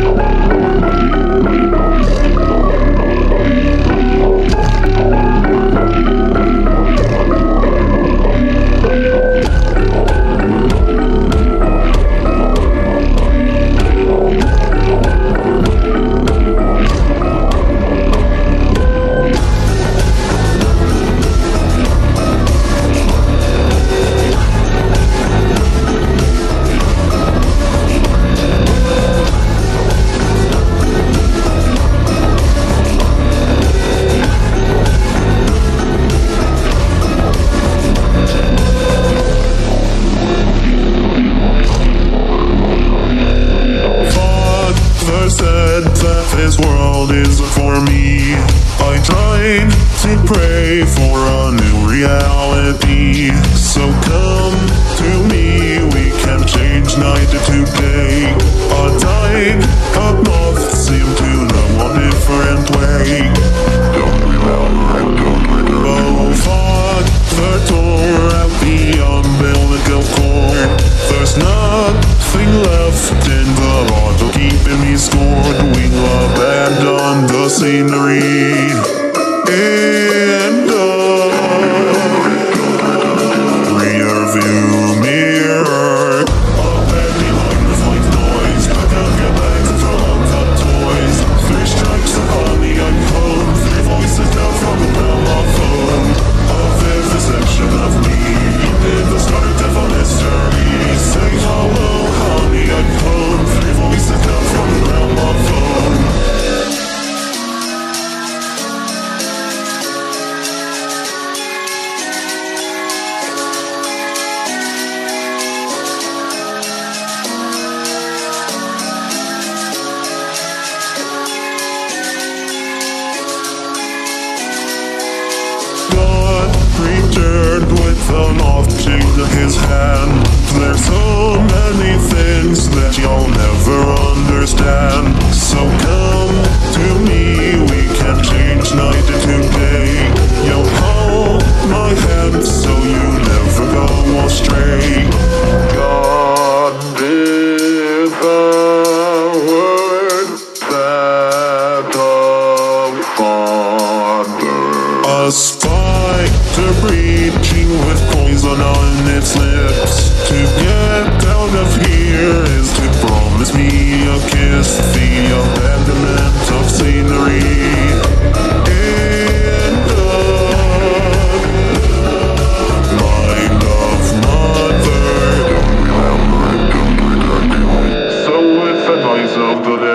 This world isn't for me. I tried to pray for a new reality. So come to me, we can change night to day. A tide of moth seem to know a different way. Don't remember, don't remember. Oh, fuck the door at the umbilical cord. There's nothing left in the bottle keeping me scored. We abandon the scenery in the rear view mirror. Up and behind the white noise, back up your bags and throw out the toys. 3 strikes upon the iPhone, 3 voices down from the gramophone. A vivisection of me in the start of a mystery. Say hello on the iPhone, 3 voices down from the gramophone. Returned with an object in his hand. There's so many things that you'll never understand. So come to me, we can change night to day. You'll hold my hand so you never go astray. God is the word that the Father. A spider breaching with poison on its lips. To get out of here is to promise me a kiss. The abandonment of scenery in the mind of mother. Don't remember it, don't forget it. So with the noise of the dead,